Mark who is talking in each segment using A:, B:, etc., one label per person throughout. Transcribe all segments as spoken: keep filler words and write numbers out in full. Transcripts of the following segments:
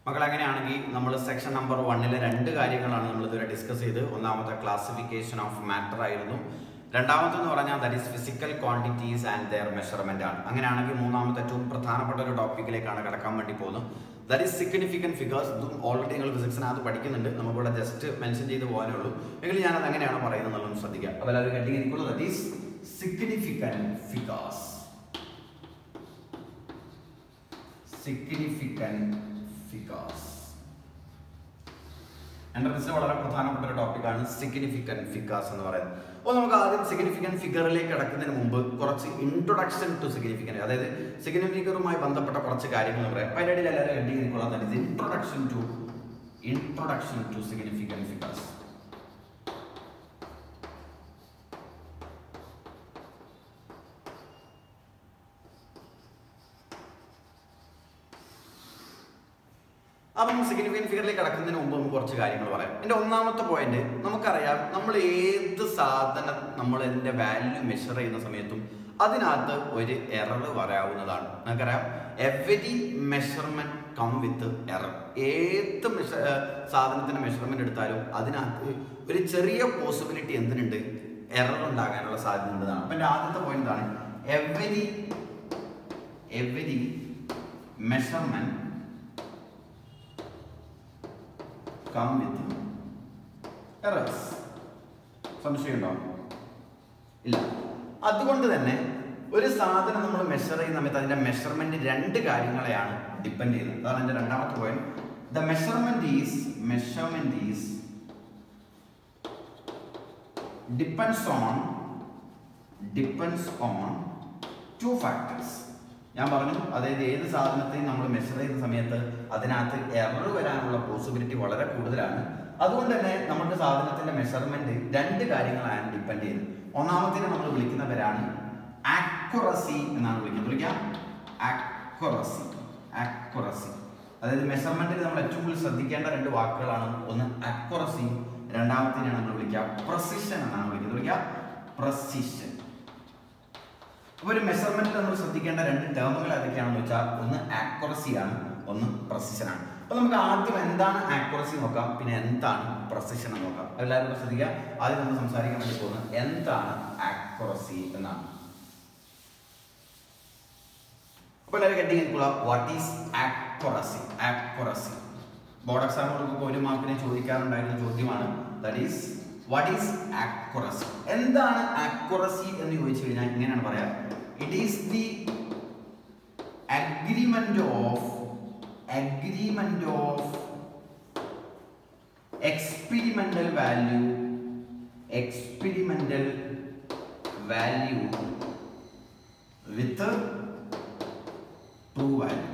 A: മക്കൾ അങ്ങനെയാണെങ്കിൽ നമ്മൾ സെക്ഷൻ നമ്പർ വണ്ണിലെ രണ്ട് കാര്യങ്ങളാണ് നമ്മൾ ഇതുവരെ ഡിസ്കസ് ചെയ്ത്. ഒന്നാമത്തെ ക്ലാസിഫിക്കേഷൻ ഓഫ് മാറ്റർ ആയിരുന്നു. രണ്ടാമത്തെന്ന് പറഞ്ഞാൽ that is physical quantities and their measurement ആണ്. അങ്ങനെയാണെങ്കിൽ മൂന്നാമത്തെ ഏറ്റവും പ്രധാനപ്പെട്ട ഒരു ടോപ്പിക്കിലേക്കാണ് കടക്കാൻ വേണ്ടി പോകുന്നത്. That is significant figures. ഇതും ഓൾറെഡി നിങ്ങൾ ഫിസിക്സിനകത്ത് പഠിക്കുന്നുണ്ട്, നമുക്കിവിടെ ജസ്റ്റ് മെൻഷൻ ചെയ്ത് പോകാനേ ഉള്ളൂ. എങ്കിലും ഞാനത് എങ്ങനെയാണ് പറയുന്നത് എന്നുള്ളത് ശ്രദ്ധിക്കുക. അപ്പോൾ എല്ലാവരും കെട്ടിയിരിക്കുള്ളൂ. That is significant figures. Significant figures എൻട്രൻസിന് വളരെ പ്രധാനപ്പെട്ട ഒരു ടോപ്പിക്കാണ് സിഗ്നിഫിക്കൻറ്റ് ഫിഗേഴ്സ് എന്ന് പറയുന്നത്. അപ്പോൾ നമുക്ക് ആദ്യം സിഗ്നിഫിക്കൻറ്റ് ഫിഗറിലേക്ക് കടക്കുന്നതിന് മുമ്പ് കുറച്ച് ഇൻട്രൊഡക്ഷൻ ടു സിഗ്നിഫിക്കൻറ്റ്, അതായത് സിഗ്നിഫിക്കറുമായി ബന്ധപ്പെട്ട കുറച്ച് കാര്യങ്ങൾ പറയാം. അപ്പോൾ അതിൻ്റെ ഇടയിൽ എല്ലാവരും കണ്ടിരിക്കൊള്ളാം. That is introduction to introduction to significant figures. അപ്പം സിഗ്നിഫിക്കൻറ്റ് ഫിഗറിലേക്ക് കടക്കുന്നതിന് മുമ്പ് നമുക്ക് കുറച്ച് കാര്യങ്ങൾ പറയാം. എൻ്റെ ഒന്നാമത്തെ പോയിന്റ്, നമുക്കറിയാം നമ്മൾ ഏത് സാധനം നമ്മൾ അതിൻ്റെ വാല്യൂ മെഷർ ചെയ്യുന്ന സമയത്തും അതിനകത്ത് ഒരു എറർ വരാവുന്നതാണ്. നമുക്കറിയാം every measurement come with error. ഏത് മെഷ സാധനത്തിൻ്റെ മെഷർമെന്റ് എടുത്താലും അതിനകത്ത് ഒരു ചെറിയ പോസിബിലിറ്റി എന്തിനുണ്ട്, എറർ ഉണ്ടാകാനുള്ള സാധ്യത ഉണ്ടെന്നാണ്. അപ്പം എൻ്റെ ആദ്യത്തെ പോയിന്റ് ആണ് every every measurement come with errors. സംശയമുണ്ടോ? ഇല്ല. അതുകൊണ്ട് തന്നെ ഒരു സാധനം നമ്മൾ മെഷർ ചെയ്യുന്ന സമയത്ത് അതിന്റെ മെഷർമെന്റ് രണ്ട് കാര്യങ്ങളെയാണ് ഡിപ്പെൻഡ് ചെയ്യുന്നത്. അതാണ് എൻ്റെ രണ്ടാമത്തെ point. The measurement is measurement is depends on depends on two factors. ഞാൻ പറഞ്ഞു, അതായത് ഏത് സാധനത്തെയും നമ്മൾ മെഷർ ചെയ്യുന്ന സമയത്ത് അതിനകത്ത് എറർ വരാനുള്ള പോസിബിലിറ്റി വളരെ കൂടുതലാണ്. അതുകൊണ്ട് തന്നെ നമ്മുടെ സാധനത്തിന്റെ മെഷർമെന്റ് രണ്ട് കാര്യങ്ങളാണ് ഡിപ്പെൻഡ് ചെയ്യുന്നത്. ഒന്നാമത്തേന് നമ്മൾ വിളിക്കുന്ന പേരാണ് ആക്യുറസി എന്നാണ് വിളിക്കുന്നത്. വിളിക്കാം ആക്യുറസി. ആക്യുറസി അതായത് മെഷർമെന്റിൽ നമ്മൾ ഏറ്റവും കൂടുതൽ ശ്രദ്ധിക്കേണ്ട രണ്ട് വാക്കുകളാണ്. ഒന്ന് ആക്യുറസി, രണ്ടാമത്തേനാണ് നമ്മൾ വിളിക്കുക പ്രസിഷൻ എന്നാണ് വിളിക്കുന്നത്. വിളിക്കുക പ്രസിഷൻ. അപ്പോൾ ഒരു മെഷർമെന്റിൽ നമ്മൾ ശ്രദ്ധിക്കേണ്ട രണ്ട് ടേമുകൾ ഏതൊക്കെയാണെന്ന് വെച്ചാൽ ഒന്ന് ആക്യുറസി ആണ്, ഒന്ന് പ്രസിഷൻ ആണ്. അപ്പോൾ നമുക്ക് ആദ്യം എന്താണ് ആക്യുറസി നോക്കാം, പിന്നെ എന്താണ് പ്രസിഷൻ എന്ന് നോക്കാം. എല്ലാവരും ശ്രദ്ധിക്കുക. ആദ്യം നമ്മൾ സംസാരിക്കാൻ വേണ്ടി പോകുന്നത് എന്താണ് ആക്യുറസി എന്നാണ്. അപ്പോൾ എല്ലാവരും കെട്ടിയിരിക്കുക, what is accuracy. Accuracy board എക്സാമുകൾക്കൊക്കെ ഒരു മാർക്കിനെ ചോദിക്കാറുണ്ടായിരുന്ന ചോദ്യമാണ്. That is what is accuracy. എന്താണ് ആക്യുറസി എന്ന് ചോദിച്ചു കഴിഞ്ഞാൽ ഇങ്ങനെയാണ് പറയാം. It is the agreement of agreement of experimental value experimental value with true value.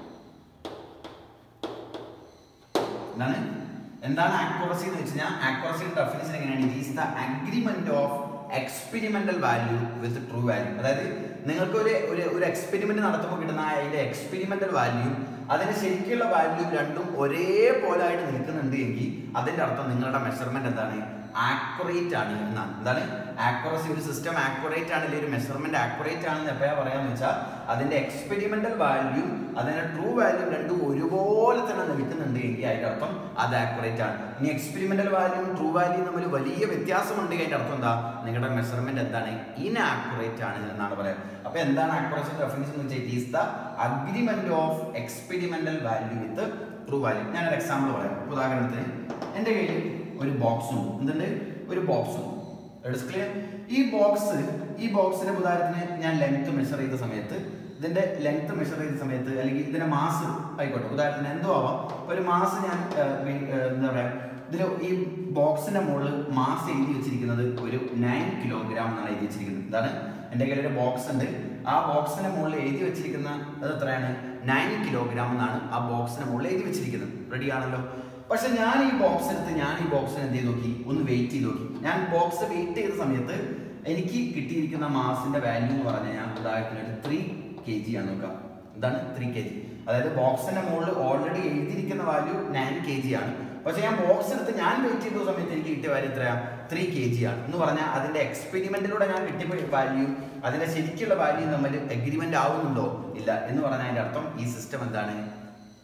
A: എന്താണ് എന്താണ് ആക്യുറസി എന്ന് വെച്ച് കഴിഞ്ഞാൽ ആക്യുറസിയുടെ ഡെഫിനിഷൻ എങ്ങനെയാണ്? It is the agreement of experimental value with true value. അതായത് നിങ്ങൾക്ക് ഒരു ഒരു എക്സ്പെരിമെന്റ് നടത്തുമ്പോൾ കിട്ടുന്ന അതിന്റെ എക്സ്പെരിമെന്റൽ വാല്യൂ അതിന്റെ ശരിക്കുള്ള വാല്യൂ രണ്ടും ഒരേപോലെ ആയിട്ട് നിൽക്കുന്നുണ്ട് എങ്കിൽ അതിന്റെ അർത്ഥം നിങ്ങളുടെ മെഷർമെന്റ് എന്താണ്, ആക്യുറേറ്റ് ആണ് എന്നാണ്. എന്താണ് ആക്യുറസി? ഒരു സിസ്റ്റം ആക്യുറേറ്റ് ആണ്, അല്ലെങ്കിൽ ഒരു മെഷർമെന്റ് ആക്യുറേറ്റ് ആണെന്ന് എപ്പോഴാണ് പറയാന്ന് വെച്ചാൽ അതിന്റെ എക്സ്പെരിമെന്റൽ വാല്യൂ അതിന്റെ ട്രൂ വാല്യൂ രണ്ടും ഒരുപോലെ തന്നെ നിൽക്കുന്നുണ്ട് എങ്കിൽ അതിന്റെ അർത്ഥം അത് ആക്യുറേറ്റ് ആണ്. ഇനി എക്സ്പെരിമെന്റൽ വാല്യൂവും ട്രൂ വാല്യൂ തമ്മിൽ വലിയ വ്യത്യാസമുണ്ട്, അതിന്റെ അർത്ഥം എന്താ, നിങ്ങളുടെ മെഷർമെന്റ് എന്താണ്, ഇൻആക്യുറേറ്റ് ആണ് എന്നാണ് പറയുന്നത്. അപ്പൊ എന്താണ് ആക്യുറസി ഡെഫിനിഷൻ എന്ന് വെച്ചാൽ it is the agreement of experimental value with true value. ഞാനൊരു എക്സാമ്പിൾ പറയാം. ഉദാഹരണത്തിന് എൻ്റെ കയ്യിൽ ഒരു ബോക്സ് ഉണ്ട്. എന്തുണ്ട്? ഒരു ബോക്സ് ഉണ്ട്. ക്ലിയർ? ഈ ബോക്സ് ഈ ബോക്സിന്റെ ഉദാഹരണത്തിന് ഞാൻ ലെങ്ത് മെഷർ ചെയ്ത സമയത്ത് ഇതിന്റെ ലെങ്ത് മെഷർ ചെയ്ത സമയത്ത് അല്ലെങ്കിൽ ഇതിന്റെ മാസ് ആയിക്കോട്ടെ, ഉദാഹരണത്തിന് എന്തോ ആവാം, ഒരു മാസ് ഞാൻ എന്താ പറയാ ഇതിൽ ഈ ബോക്സിന്റെ മുകളിൽ മാസ് എഴുതി വെച്ചിരിക്കുന്നത് ഒരു നയൻ കിലോഗ്രാം എന്നാണ് എഴുതി വെച്ചിരിക്കുന്നത്. എന്താണ്? എൻ്റെ കയ്യിൽ ഒരു ബോക്സ് ഉണ്ട്. ആ ബോക്സിന്റെ മുകളിൽ എഴുതി വെച്ചിരിക്കുന്ന അത് എത്രയാണ്? നയൻ കിലോഗ്രാം എന്നാണ് ആ ബോക്സിന്റെ മുകളിൽ എഴുതി വെച്ചിരിക്കുന്നത്. റെഡി ആണല്ലോ? പക്ഷെ ഞാൻ ഈ ബോക്സ് എടുത്ത് ഞാൻ ഈ ബോക്സിന് എന്ത് ചെയ്ത് നോക്കി, ഒന്ന് വെയിറ്റ് ചെയ്ത് നോക്കി. ഞാൻ ബോക്സ് വെയിറ്റ് ചെയ്ത സമയത്ത് എനിക്ക് കിട്ടിയിരിക്കുന്ന മാസിന്റെ വാല്യൂ എന്ന് പറഞ്ഞാൽ ഞാൻ ഉദാഹരണത്തിന് ത്രീ കെ ജി ആണ് നോക്കാം. എന്താണ്? Three K G. അതായത് ബോക്സിന്റെ മുകളിൽ ഓൾറെഡി എഴുതിയിരിക്കുന്ന വാല്യൂ നയൻ കെ ജി ആണ്. പക്ഷെ ഞാൻ ബോക്സ് എടുത്ത് ഞാൻ വെയിറ്റ് ചെയ്ത സമയത്ത് എനിക്ക് കിട്ടിയ വാല്യൂ എത്രയാണ്? ത്രീ കെ ജി ആണ് എന്ന് പറഞ്ഞാൽ അതിന്റെ എക്സ്പെരിമെന്റിലൂടെ ഞാൻ കിട്ടിയ വാല്യൂ അതിന്റെ ശരിക്കുള്ള വാല്യൂ തമ്മിൽ എഗ്രിമെന്റ് ആവുന്നുണ്ടോ? ഇല്ല എന്ന് പറഞ്ഞാൽ അതിന്റെ അർത്ഥം ഈ സിസ്റ്റം എന്താണ്?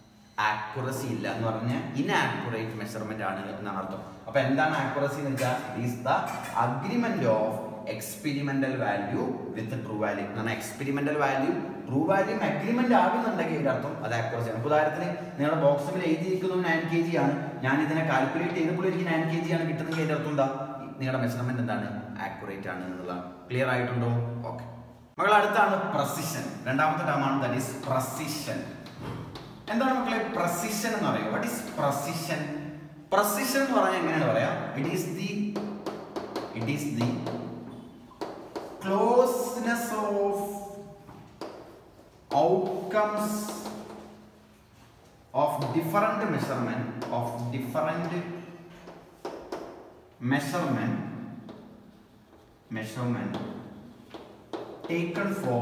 A: ആക്യുറസി ഇല്ല എന്ന് പറഞ്ഞാൽ ഇൻആക്യുറേറ്റ് മെഷർമെന്റ് ആണ് എന്നാണ് അർത്ഥം. അപ്പൊ എന്താണ് ആക്യുറസി എന്ന് വെച്ചാൽ it is the agreement of experimental value with true value എന്നാണ്. Experimental value true value agreement ആകുന്നുണ്ടെങ്കിൽ ഇതിന്റെ അർത്ഥം അത് ആക്യുറസി ആണ്. ഉദാഹരണത്തിന് നിങ്ങളുടെ ബോക്സിൽ എഴുതിയിരിക്കുന്നത് നയൻ കെ ജി ആണ്, ഞാൻ ഇതിനെ കാൽക്കുലേറ്റ് ചെയ്തപ്പോൾ എനിക്ക് നയൻ കെ ജി ആണ് കിട്ടുന്നെങ്കിൽ അതിന്റെ അർത്ഥം എന്താ? നിങ്ങളുടെ മെഷർമെന്റ് എന്താണ്? ആക്യുറേറ്റ് ആണ് എന്നുള്ളതാണ്. ക്ലിയർ ആയിട്ടുണ്ടോ? ഓക്കെ മക്കൾ, അടുത്താണ് പ്രസിഷൻ. രണ്ടാമത്തെ ടേമാണ് ദാറ്റ് ഈസ് പ്രസിഷൻ. എന്താണ് മക്കളെ പ്രസിഷൻ എന്ന് പറയുക? What is precision? പ്രസിഷൻ എന്ന് പറഞ്ഞാൽ എങ്ങനെയാണ് പറയാ? It is the it is the closeness of outcomes of different measurement of different measurement measurement taken for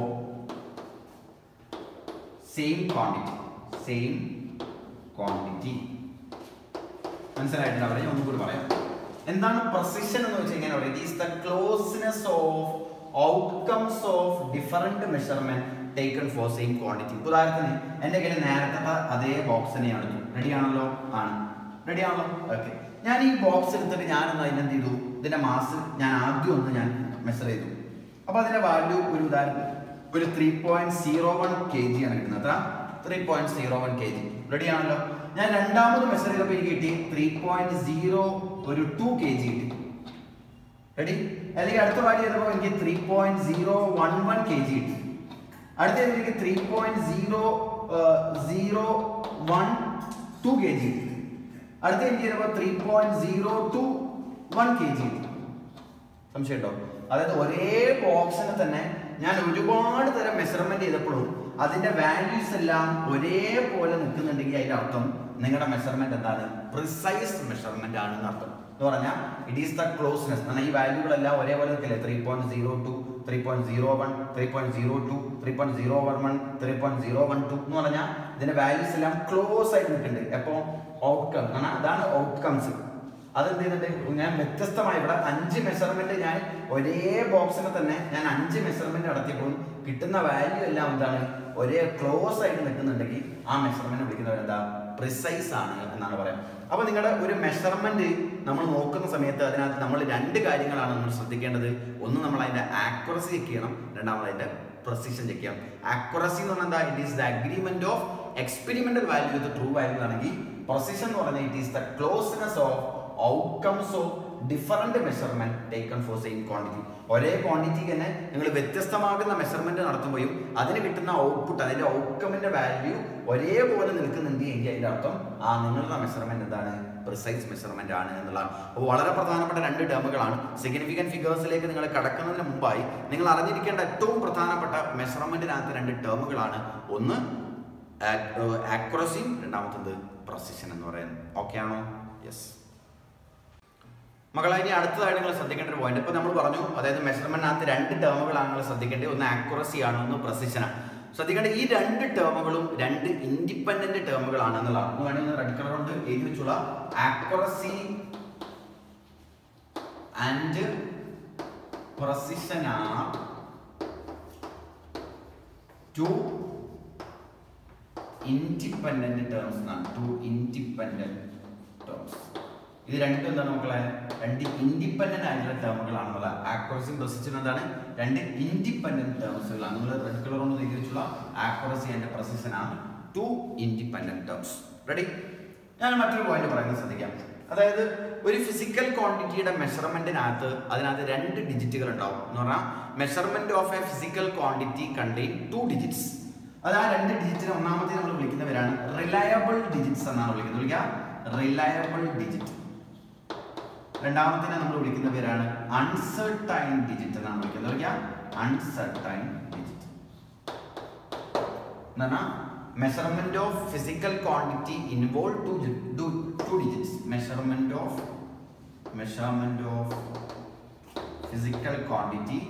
A: same quantity same quantity മനസ്സിലായിട്ടില്ല? അവരെ ഒന്നും കൂടി പറയാം. എന്താണ് പ്രസിഷൻ എന്ന് വെച്ചാൽ ഇങ്ങനെ പറയാം, it is the closeness of outcomes of different measurement taken for same quantity. ഉദാഹരണത്തിന് എൻ്റെ കയ്യിൽ നേരത്തെ അതേ ബോക്സ് തന്നെയാണ്. റെഡി ആണല്ലോ? ആണ്. റെഡി ആണല്ലോ? ഓക്കെ. ഞാൻ ഈ ബോക്സ് എടുത്തിട്ട് ഞാനൊന്ന് അതിനെന്ത് ചെയ്തു, ഇതിന്റെ മാസ് ഞാൻ ആദ്യം ഒന്ന് ഞാൻ മെഷർ ചെയ്തു. അപ്പൊ അതിന്റെ വാല്യൂ ഒരു ഉദാഹരണം ഒരു three point zero one K G ആണ് കിട്ടുന്നത്. അത്ര three point zero one K G. Ready ആണല്ലോ? ഞാൻ രണ്ടാമത് മെഷർ ചെയ്തപ്പോൾ എനിക്ക് കിട്ടി ത്രീ പോയിന്റ് സീറോ ഒരു ടു കെ ജി കിട്ടി. റെഡി? അല്ലെങ്കിൽ അടുത്ത വാല്യൂ ചെയ്തപ്പോൾ എനിക്ക് three point zero one one K G കിട്ടി. അടുത്ത എനിക്ക് three point zero zero one two K G കിട്ടി. അടുത്ത എനിക്ക് ചെയ്തപ്പോൾ three point zero two one K G കിട്ടി. സംശയം ഉണ്ടോ? അതായത് ഒരേ ബോക്സിന് തന്നെ ഞാൻ ഒരുപാട് തരം മെഷർമെന്റ് ചെയ്തപ്പോഴും അതിന്റെ വാല്യൂസ് എല്ലാം ഒരേപോലെ നിൽക്കുന്നുണ്ടെങ്കിൽ അതിന്റെ അർത്ഥം നിങ്ങളുടെ മെഷർമെന്റ് എന്താണ്? പ്രിസൈസ് മെഷർമെന്റ് ആണെന്ന് അർത്ഥം. എന്ന് പറഞ്ഞാൽ ഇറ്റ് ഈസ് ദ ക്ലോസ്നെസ്. എന്നാൽ ഈ വാല്യൂകളെല്ലാം ഒരേപോലെ നിൽക്കില്ലേ? Three point zero two three point zero one three point zero two three point zero one one three point zero one two എന്ന് പറഞ്ഞാൽ ഇതിന്റെ വാല്യൂസ് എല്ലാം ക്ലോസ് ആയിട്ട് നിൽക്കുന്നുണ്ട്. എപ്പോൾ ഔട്ട്കം കാരണം അതാണ് ഔട്ട്കംസ്. അതെന്ത് ചെയ്യുന്നുണ്ട്? ഞാൻ വ്യത്യസ്തമായി ഇവിടെ അഞ്ച് മെഷർമെന്റ് ഞാൻ ഒരേ ബോക്സിനെ തന്നെ ഞാൻ അഞ്ച് മെഷർമെന്റ് നടത്തിയപ്പോൾ കിട്ടുന്ന വാല്യൂ എല്ലാം എന്താണ്? ഒരേ ക്ലോസ് ആയിട്ട് നിൽക്കുന്നുണ്ടെങ്കിൽ ആ മെഷർമെന്റ് വിളിക്കുന്നവർ എന്താ? പ്രിസൈസ് ആണ് എന്നാണ് പറയാം. അപ്പൊ നിങ്ങളുടെ ഒരു മെഷർമെന്റ് നമ്മൾ നോക്കുന്ന സമയത്ത് അതിനകത്ത് നമ്മൾ രണ്ട് കാര്യങ്ങളാണ് നമ്മൾ ശ്രദ്ധിക്കേണ്ടത്. ഒന്ന് നമ്മൾ അതിന്റെ ആക്യുറസി ചെക്ക് ചെയ്യണം, രണ്ടാമത് അതിന്റെ precision check ചെയ്യാം. Accuracy എന്ന് പറഞ്ഞാൽ it is the agreement of experimental value with the true value ആണെങ്കിൽ precision എന്ന് പറഞ്ഞാൽ it is the closeness of outcomes of different measurement taken for same quantity. ഒരേ ക്വാണ്ടിറ്റി തന്നെ നിങ്ങൾ വ്യത്യസ്തമാകുന്ന മെഷർമെന്റ് നടത്തുമ്പോഴും അതിന് കിട്ടുന്ന ഔട്ട്പുട്ട് അതിന്റെ ഔട്ട്കമിന്റെ വാല്യൂ ഒരേപോലെ നിൽക്കുന്നുണ്ട് എങ്കിൽ അതിന്റെ അർത്ഥം ആ നിങ്ങളുടെ മെഷർമെന്റ് എന്താണ്? പ്രിസൈസ് മെഷർമെന്റ് ആണ് എന്നുള്ളതാണ്. അപ്പോൾ വളരെ പ്രധാനപ്പെട്ട രണ്ട് ടേമുകളാണ്. സിഗ്നിഫിക്കന്റ് ഫിഗേഴ്സിലേക്ക് നിങ്ങൾ കടക്കുന്നതിന് മുമ്പായി നിങ്ങൾ അറിഞ്ഞിരിക്കേണ്ട ഏറ്റവും പ്രധാനപ്പെട്ട മെഷർമെന്റിനകത്ത് രണ്ട് ടേമുകളാണ്. ഒന്ന് ആക്യുറസിയും രണ്ടാമത്തത് പ്രസിഷൻ എന്ന് പറയുന്നത്. ഓക്കെ ആണോ? യെസ് മക്കളെ, ഇനി അടുത്തതായിട്ട് നിങ്ങൾ ശ്രദ്ധിക്കേണ്ട ഒരു പോയിന്റ് ഇപ്പൊ നമ്മൾ പറഞ്ഞു, അതായത് മെഷർമെന്റിനകത്ത് രണ്ട് ടേമുകളാണ് നിങ്ങൾ ശ്രദ്ധിക്കേണ്ടത്. ഒന്ന് ആക്യുറസി ആണ്, ഒന്ന് പ്രസിഷൻ ആണ്. ശ്രദ്ധിക്കേണ്ട ഈ രണ്ട് ടേമുകളും രണ്ട് ഇൻഡിപെൻഡന്റ് ടേമുകളാണ് എന്നുള്ളതാണ്. വേണമെങ്കിൽ റെഡ് കളർ കൊണ്ട് എഴുതി വെച്ചുള്ള accuracy and precision are two independent terms എന്നാണ്. Two independent terms. ഇത് രണ്ടും എന്താണ് മക്കളെ? രണ്ട് ഇൻഡിപെൻഡന്റ് ആയിട്ടുള്ള ടേമുകളാണെന്നുള്ള. ആക്യുറസിയും പ്രസിഷനും എന്താണ്? രണ്ട് ഇൻഡിപെൻഡന്റ് ടേംസുകളാണ്. നിങ്ങൾ റെഡ് കളർ കൊണ്ട് എഴുതി വെച്ചുള്ള ആക്യുറസി ആൻഡ് പ്രസിഷൻ ആണ് ടു ഇൻഡിപെൻഡന്റ് ടേംസ്. റെഡി? ഞാൻ മറ്റൊരു പോയിന്റ് പറയുന്നത് ശ്രദ്ധിക്കാം. അതായത് ഒരു ഫിസിക്കൽ ക്വാണ്ടിറ്റിയുടെ മെഷർമെന്റിനകത്ത് അതിനകത്ത് രണ്ട് ഡിജിറ്റുകൾ ഉണ്ടാവും. എന്ന് പറഞ്ഞാൽ measurement of a physical quantity contain two digits. അത് ആ രണ്ട് ഡിജിറ്റിനെ ഒന്നാമത്തെ നമ്മൾ വിളിക്കുന്നവരാണ് റിലയബിൾ ഡിജിറ്റ്സ് എന്നാണ് വിളിക്കുന്നത്. വിളിക്കുക റിലയബിൾ ഡിജിറ്റ്. രണ്ടാമത്തിനെ നമ്മൾ വിളിക്കുന്ന പേരാണ് അൺസർട്ടൈൻ ഡിജിറ്റ് എന്നാണ് വിളിക്കുന്നത്. വിളിക്കുക അൺസർട്ടൈൻ ഡിജിറ്റ് എന്ന് പറഞ്ഞാൽ measurement of physical quantity involve two two digits. Measurement of measurement of physical quantity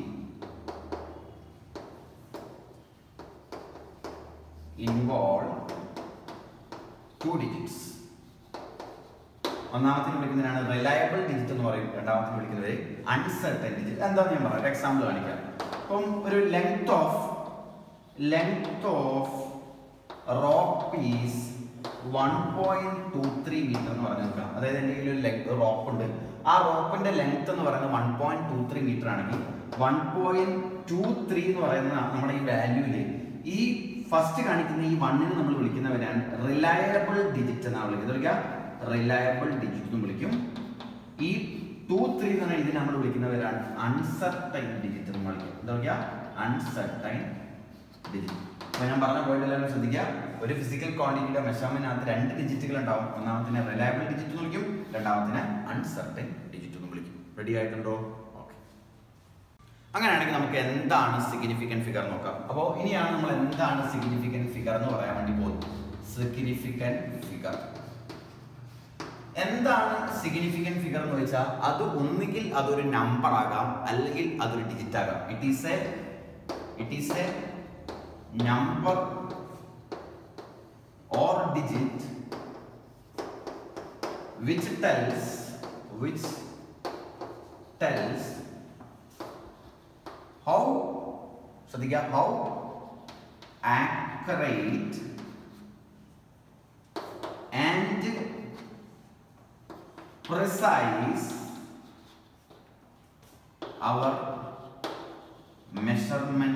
A: involve two digits. ഒന്നാമത്തിന് വിളിക്കുന്നതിനാണ് റിലയബിൾ ഡിജിറ്റ് എന്ന് പറയും. രണ്ടാമത്തിന് വിളിക്കുന്നത് അൺസർട്ടൻ ഡിജിറ്റ്. എന്താണെന്ന് ഞാൻ പറയാം, ഒരു എക്സാമ്പിൾ കാണിക്കാം. അപ്പം ഒരു length of length of rope is one point two three metre എന്ന് പറഞ്ഞു നോക്കാം. അതായത് എൻ്റെ കയ്യിൽ ഒരു ലെഗ് റോപ്പ് ഉണ്ട്. ആ റോപ്പിന്റെ ലെങ്ത് എന്ന് പറയുന്നത് one point two three metre ആണെങ്കിൽ വൺ പോയിന്റ് ടു ത്രീ എന്ന് പറയുന്ന നമ്മുടെ ഈ വാല്യൂല് ഈ ഫസ്റ്റ് കാണിക്കുന്ന ഈ വണ്ണിന് നമ്മൾ വിളിക്കുന്നവരാണ് റിലയബിൾ ഡിജിറ്റ് എന്നാണ് വിളിക്കുന്നത്. വിളിക്കുക റിലയബിൾ ഡിജിറ്റ് എന്ന് വിളിക്കും. ഈ ടു ത്രീ എന്ന് പറഞ്ഞാൽ ഇതിന് നമ്മൾ വിളിക്കുന്നവരാണ് അൺസർട്ടൈൻ ഡിജിറ്റ് എന്ന് വിളിക്കും. എന്താ പറയുക? Uncertain digit. അപ്പോൾ ഞാൻ പറഞ്ഞ പോയിന്റ് എല്ലാവരും ശ്രദ്ധിക്കുക. ഒരു ഫിസിക്കൽ ക്വാണ്ടിറ്റിയുടെ മെഷർമെന്റിനകത്ത് രണ്ട് ഡിജിറ്റുകൾ ഉണ്ടാവും. ഒന്നാമത്തിന് റിലയബിൾ ഡിജിറ്റ് എന്ന് വിളിക്കും, രണ്ടാമത്തിന് അൺസർട്ടൈൻ ഡിജിറ്റ് എന്ന് വിളിക്കും. റെഡി ആയിട്ടുണ്ടോ? ഓക്കെ. അങ്ങനെയാണെങ്കിൽ നമുക്ക് എന്താണ് സിഗ്നിഫിക്കന്റ് ഫിഗർ നോക്കാം. അപ്പോൾ ഇനിയാണ് നമ്മൾ എന്താണ് സിഗ്നിഫിക്കന്റ് ഫിഗർ എന്ന് പറയാൻ വേണ്ടി പോകുന്നത്. സിഗ്നിഫിക്കന്റ് ഫിഗർ എന്താണ്? സിഗ്നിഫിക്കന്റ് ഫിഗർ എന്ന് വെച്ചാൽ അത് ഒന്നുകിൽ അതൊരു നമ്പർ ആകാം, അല്ലെങ്കിൽ അതൊരു ഡിജിറ്റ് ആകാം. It is a it is a number or digit which tells which tells how sadhika how accurate and precise our measurement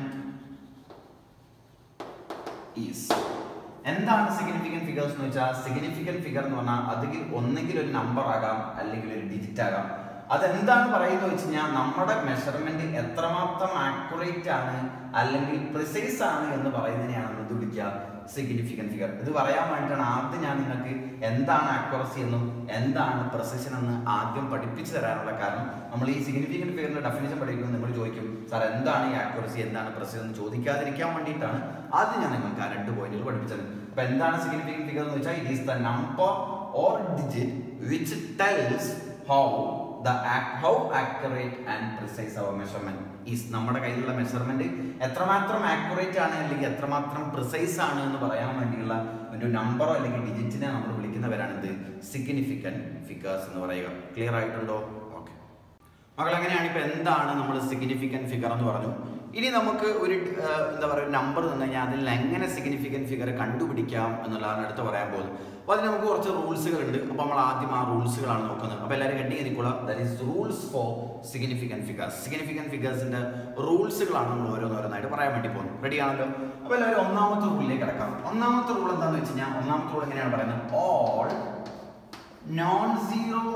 A: is. എന്താണ് സിഗ്നിഫിക്കന്റ് ഫിഗേഴ്സ് എന്ന് വെച്ചാൽ സിഗ്നിഫിക്കന്റ് ഫിഗർ എന്ന് പറഞ്ഞാൽ അതിൽ ഒന്നെങ്കിൽ ഒരു നമ്പർ ആകാം, അല്ലെങ്കിൽ ഒരു ഡിജിറ്റ് ആകാം. അതെന്താണ് പറയുന്നത് വെച്ച് കഴിഞ്ഞാൽ നമ്മുടെ മെഷർമെന്റ് എത്രമാത്രം ആക്യുറേറ്റ് ആണ് അല്ലെങ്കിൽ പ്രിസൈസ് ആണ് എന്ന് പറയുന്നതിനെയാണ് നമ്മൾ വിളിക്കുക സിഗ്നിഫിക്കന്റ് ഫിഗർ. ഇത് പറയാൻ വേണ്ടിയിട്ടാണ് ആദ്യം ഞാൻ നിങ്ങൾക്ക് എന്താണ് ആക്യുറസി എന്നും എന്താണ് പ്രിസിഷൻ എന്ന് ആദ്യം പഠിപ്പിച്ചു തരാനുള്ള കാരണം. നമ്മൾ ഈ സിഗ്നിഫിക്കന്റ് ഫിഗറിന്റെ ഡെഫിനിഷൻ പഠിക്കുമ്പോൾ നിങ്ങൾ ചോദിക്കും, സാർ എന്താണ് ഈ ആക്യുറസി, എന്താണ് പ്രിസിഷൻ എന്ന് ചോദിക്കാതിരിക്കാൻ വേണ്ടിയിട്ടാണ് ആദ്യം ഞാൻ നിങ്ങൾക്ക് ആ രണ്ട് പോയിന്റുകൾ പഠിപ്പിച്ചത്. അപ്പൊ എന്താണ് സിഗ്നിഫിക്കന്റ് ഫിഗർ എന്ന് വെച്ചാൽ it is the number or digit which tells how the how accurate and precise our measurement is. നമ്മുടെ കയ്യിലുള്ള മെഷർമെന്റ് എത്രമാത്രം ആക്യുറേറ്റ് ആണ് അല്ലെങ്കിൽ എത്രമാത്രം പ്രിസൈസ് ആണ് എന്ന് പറയാൻ വേണ്ടിയുള്ള ഒരു നമ്പറോ അല്ലെങ്കിൽ ഡിജിറ്റിനെ നമ്മൾ വിളിക്കുന്നവരാണ് ഇത് സിഗ്നിഫിക്കന്റ് ഫിഗേഴ്സ് എന്ന് പറയുക. ക്ലിയർ ആയിട്ടുണ്ടോ? ഓക്കെ മക്കൾ, എങ്ങനെയാണ് ഇപ്പൊ എന്താണ് നമ്മൾ സിഗ്നിഫിക്കന്റ് ഫിഗർ എന്ന് പറഞ്ഞു. ഇനി നമുക്ക് ഒരു എന്താ പറയുക നമ്പർ തന്നു കഴിഞ്ഞാൽ അതിൽ എങ്ങനെ സിഗ്നിഫിക്കന്റ് ഫിഗർ കണ്ടുപിടിക്കാം എന്നുള്ളതാണ് അടുത്ത് പറയാൻ പോകുന്നത്. അപ്പോൾ അതിന് നമുക്ക് കുറച്ച് റൂൾസുകൾ ഉണ്ട്. അപ്പോൾ നമ്മൾ ആദ്യം ആ റൂൾസുകളാണ് നോക്കുന്നത്. അപ്പോൾ എല്ലാവരും ഹെഡിങ് എഴുതിക്കോളൂ. That is rules for significant figures. Significant ഫിഗേഴ്സിന്റെ റൂൾസുകളാണ് നമ്മൾ ഓരോന്നോരോന്നായിട്ട് പറയാൻ വേണ്ടി പോകുന്നത്. റെഡി ആണല്ലോ? അപ്പോൾ എല്ലാവരും ഒന്നാമത്തെ റൂളിലേക്ക് കിടക്കാം. ഒന്നാമത്തെ റൂൾ എന്താണെന്ന് വെച്ച് കഴിഞ്ഞാൽ ഒന്നാമത്തെ റൂൾ എങ്ങനെയാണ് പറയുന്നത്? All non zero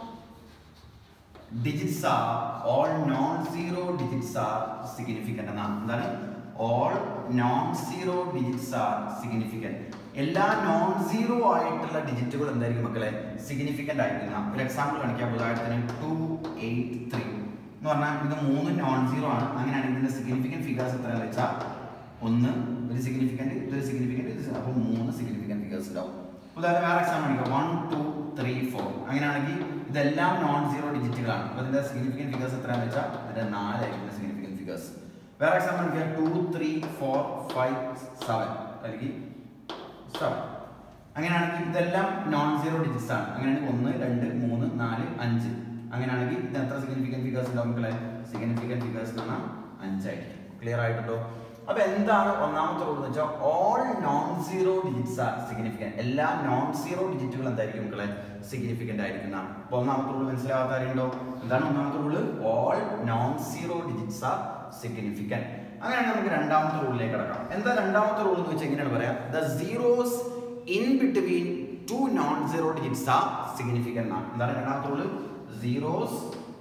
A: digits are all non zero digits are significant എന്നാണ്. എന്താണ്? All non zero digits are significant. എല്ലാ നോൺ സീറോ ആയിട്ടുള്ള ഡിജിറ്റുകൾ എന്തായിരിക്കും മക്കളെ? സിഗ്നിഫിക്കന്റ് ആയിരിക്കും. ഒരു എക്സാമ്പിൾ കാണിക്കാം. ഉദാഹരണത്തിന് ടു എയ്റ്റ് ത്രീ എന്ന് പറഞ്ഞാൽ ഇത് മൂന്ന് നോൺ സീറോ ആണ്. അങ്ങനെയാണെങ്കിൽ ഇതിന്റെ സിഗ്നിഫിക്കന്റ് ഫിഗേഴ്സ് എത്രയാണെന്ന് വെച്ചാൽ ഒന്ന് ഒരു സിഗ്നിഫിക്കന്റ്, ഇതൊരു സിഗ്നിഫിക്കന്റ്, അപ്പോൾ മൂന്ന് സിഗ്നിഫിക്കന്റ് ഫിഗേഴ്സ് ഉണ്ടാവും. ഉദാഹരണം വേറെ എക്സാമ്പിൾ കാണിക്കാം. വൺ ടു ത്രീ ഫോർ അങ്ങനെയാണെങ്കിൽ ഇതെല്ലാം നോൺ സീറോ ഡിജിറ്റുകളാണ്. അപ്പോൾ ഇതിന്റെ സിഗ്നിഫിക്കന്റ് ഫിഗേഴ്സ് എത്രയാണെന്ന് വെച്ചാൽ ഇതിന്റെ നാലായിരിക്കും സിഗ്നിഫിക്കന്റ് ഫിഗേഴ്സ്. വേറെ എക്സാമ്പിൾ കാണിക്കാം. Two three four five seven അല്ലെങ്കിൽ സെവൻ അങ്ങനെയാണെങ്കിൽ ഇതെല്ലാം നോൺ സീറോ ഡിജിറ്റ്സ് ആണ്. അങ്ങനെയാണെങ്കിൽ ഒന്ന് രണ്ട് മൂന്ന് നാല് അഞ്ച് അങ്ങനെയാണെങ്കിൽ ഇത് എത്ര സിഗ്നിഫിക്കന്റ് ഫിഗേഴ്സ് ഉണ്ടാവും മക്കളെ? സിഗ്നിഫിക്കന്റ് ഫിഗേഴ്സ് എന്ന് പറഞ്ഞാൽ അഞ്ചായിരിക്കും. ക്ലിയർ ആയിട്ടുണ്ടോ? അപ്പൊ എന്താണ് ഒന്നാമത്തെ റൂൾ എന്ന് വെച്ചാൽ all non zero digits are significant. എല്ലാ നോൺ സീറോ ഡിജിറ്റുകൾ എന്തായിരിക്കും മക്കളെ? സിഗ്നിഫിക്കന്റ് ആയിരിക്കും. അപ്പൊ ഒന്നാമത്തെ റൂൾ മനസ്സിലാവാത്ത ആരുണ്ടോ? എന്താണ് ഒന്നാമത്തെ rule? All non zero digits are significant. അങ്ങനെയാണ് നമുക്ക് രണ്ടാമത്തെ റൂളിലേക്ക് കിടക്കാം. എന്താ രണ്ടാമത്തെ റൂൾ എന്ന് വെച്ചാൽ എങ്ങനെയാണ് പറയാം? The zeros in between two non zero digits are significant ആണ്. എന്താണ് രണ്ടാമത്തെ rule? Zeros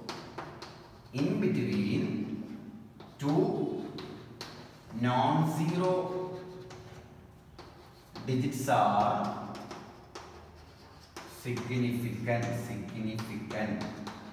A: in between two non zero digits are significant. Significant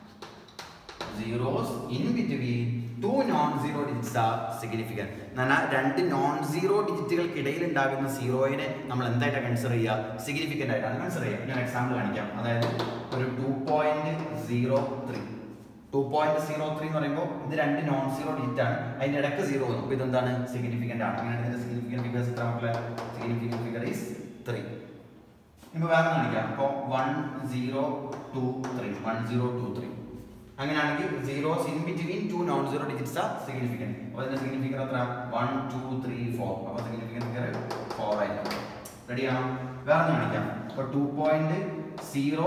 A: zeros in between two non-zero digits are significant. എന്നാൽ രണ്ട് നോൺ സീറോ ഡിജിറ്റുകൾക്കിടയിൽ ഉണ്ടാകുന്ന സീറോയിനെ നമ്മൾ എന്തായിട്ടാണ് consider ചെയ്യുക? സിഗ്നിഫിക്കന്റ് ആയിട്ടാണ് കൺസിഡർ ചെയ്യുക. ഞാൻ എക്സാമ്പിൾ കാണിക്കാം. അതായത് ഒരു two point zero three two point zero three എന്ന് പറയുമ്പോൾ ഇത് രണ്ട് നോൺ സീറോ ഡിജിറ്റ് ആണ്. അതിന്റെ ഇടയ്ക്ക് സീറോ വന്നു. അപ്പോൾ ഇതെന്താണ്? സിഗ്നിഫിക്കന്റ് ആണ്. അങ്ങനെയാണ് ഇതിന്റെ സിഗ്നിഫിക്കന്റ് ഫിഗേഴ്സ് എത്ര മക്കളെ? Significant figure is three. ഇപ്പോൾ വേറെ കാണിക്കാം. അപ്പോൾ one zero two three one zero two three അങ്ങനെയാണെങ്കിൽ zeros in between two non zero digits are significant. അപ്പോൾ അതിന്റെ സിഗ്നിഫിക്കന്റ് എത്ര? One two three four. അപ്പോൾ സിഗ്നിഫിക്കന്റ് ഫിഗർ ഫോർ ആയിരിക്കും. റെഡിയാണോ? വേറെ കാണിക്കാം. ഇപ്പോൾ two point zero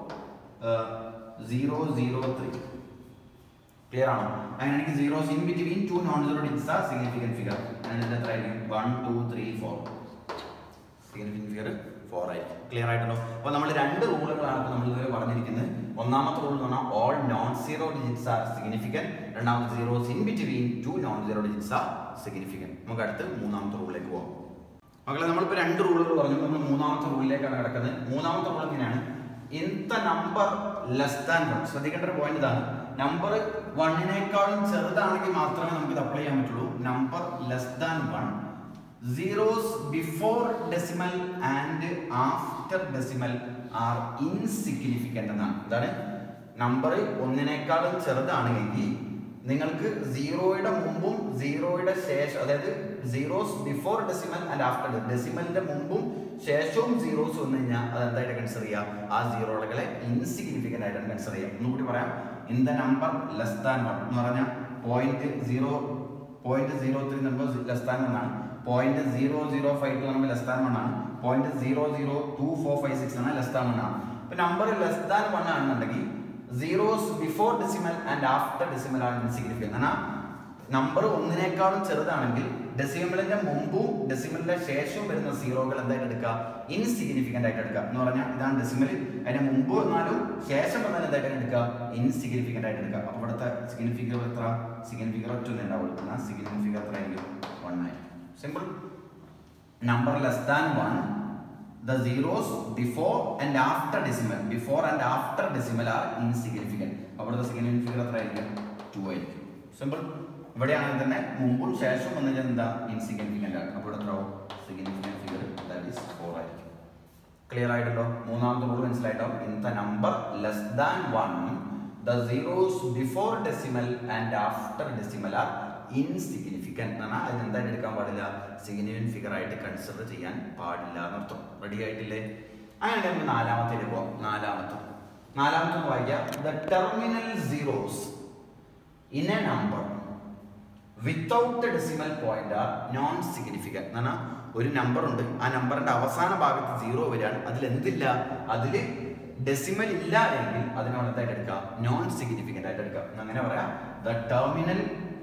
A: zero zero three clear ആണോ? അങ്ങനെയാണെങ്കിൽ zeros in between two non zero digits are significant figure. അതിൻ്റെ എത്ര ആയിരിക്കും? One two three four. Significant figure four ആയിരിക്കും. ക്ലിയർ ആയിട്ടുണ്ടോ? അപ്പോൾ നമ്മൾ രണ്ട് റൂളുകളാണ് ഇപ്പോൾ നമ്മൾ ഇതുവരെ പറഞ്ഞിരിക്കുന്നത്. ഒന്നാമത്തെ റൂൾ എന്ന് പറഞ്ഞാൽ all non zero digits are significant. രണ്ടാമത്തെ zeros in between two non zero digits are significant. നമുക്ക് അടുത്ത് മൂന്നാമത്തെ റൂളിലേക്ക് പോകാം. മക്കളെ നമ്മളിപ്പോൾ രണ്ട് റൂളുകൾ പറഞ്ഞു. നമ്മൾ മൂന്നാമത്തെ റൂളിലേക്കാണ് കിടക്കുന്നത്. മൂന്നാമത്തെ റൂൾ എങ്ങനെയാണ്? In the number less than one. ശ്രദ്ധിക്കേണ്ട ഒരു പോയിന്റ് ഇതാണ്. നമ്പർ വണ്ണിനേക്കാളും ചെറുതാണെങ്കിൽ മാത്രമേ നമുക്ക് ഇത് അപ്ലൈ ചെയ്യാൻ പറ്റുള്ളൂ. Number less than one, zeros before decimal and after decimal are insignificant എന്നാണ്. എന്താണ്? നമ്പർ ഒന്നിനേക്കാളും ചെറുതാണെങ്കിൽ നിങ്ങൾക്ക് സീറോയുടെ മുമ്പും സീറോയുടെ ശേഷം, അതായത് zeros before decimal and after ഡെസിമലിന്റെ മുമ്പും ശേഷവും സീറോസ് വന്നു കഴിഞ്ഞാൽ അത് എന്തായിട്ട് കൺസിഡർ ചെയ്യാം? ആ സീറോകളെ ഇൻസിഗ്നിഫിക്കൻ്റ് ആയിട്ടാണ് കൺസിഡർ ചെയ്യാം. ഒന്നുകൂടി പറയാം. In the number less than one എന്ന് പറഞ്ഞാൽ point zero point zero three number less than one ആണ്. Point zero zero five two നമ്മൾ ലെസ് ദാൻ വൺ ആണ്. Point zero zero two four five six ആണ് less than one ആണ്. ഇപ്പൊ number less than one ആണെന്നുണ്ടെങ്കിൽ zeros before decimal and after decimal ആണ് insignificant. എന്നാൽ number ഒന്നിനേക്കാളും ചെറുതാണെങ്കിൽ ഡെസിമലിന്റെ മുമ്പും ഡെസിമലിന്റെ ശേഷവും വരുന്ന സീറോകൾ എന്തായിട്ട് എടുക്കുക? ഇൻസിഗ്നിഫിക്കൻ്റ് ആയിട്ട് എടുക്കുക. എന്ന് പറഞ്ഞാൽ ഇതാണ് ഡെസിമൽ, അതിന് മുമ്പ് വന്നാലും ശേഷം വന്നാലും എന്തായിട്ട് എടുക്കുക? ഇൻസിഗ്നിഫിക്കൻ്റ് ആയിട്ട് എടുക്കുക. അപ്പോൾ ഇവിടുത്തെ സിഗ്നിഫിക്കർ എത്ര? സിഗ്നിഫിക്കർ ഒറ്റ ഒന്നേ ഉണ്ടാവുള്ളൂ. എന്നാൽ സിഗ്നിഫിക്കർ എത്ര ആയിരിക്കും? വൺ ആയിരിക്കും. Simple. Number less than one, the zeros before and after decimal before and after decimal are insignificant. അപ്പോൾ the significant figure എത്ര ആയിരിക്കും? ടു ആയിരിക്കും. സിമ്പിൾ. ഇവിടെയാണെങ്കിൽ തന്നെ മുമ്പും ശേഷം വന്നു കഴിഞ്ഞാൽ എന്താ? ഇൻസിഗ്നിഫിക്കൻ്റ് ആണ്. അപ്പോൾ എത്ര ആവും? Significant figure that is four ആയിരിക്കും. ക്ലിയർ ആയിട്ടുണ്ടോ? മൂന്നാമത്തെ റൂൾ മനസ്സിലായിട്ടോ? In the number less than one, the zeros before decimal and after decimal are insignificant എന്നാണ്. അതിന് എന്തായിട്ട് എടുക്കാൻ പാടില്ല? സിഗ്നിഫിക്കൻ്റ് ഫിഗർ ആയിട്ട് കൺസിഡർ ചെയ്യാൻ പാടില്ല എന്നർത്ഥം. റെഡി ആയിട്ടില്ലേ? അങ്ങനെ നമുക്ക് നാലാമത്തേക്ക് പോകാം. നാലാമത്തെ നാലാമത്തെ വായിക്കാം. The terminal zeros in a number without decimal point are non significant എന്നാണ്. ഒരു നമ്പർ ഉണ്ട്, ആ നമ്പറിന്റെ അവസാന ഭാഗത്ത് സീറോ വരികയാണ്. അതിൽ എന്തില്ല? അതിൽ ഡെസിമൽ ഇല്ല എങ്കിൽ അതിനോട് എന്തായിട്ട് എടുക്കാം? നോൺ സിഗ്നിഫിക്കൻ്റ് ആയിട്ട് എടുക്കാം. അങ്ങനെ പറയാം. The terminal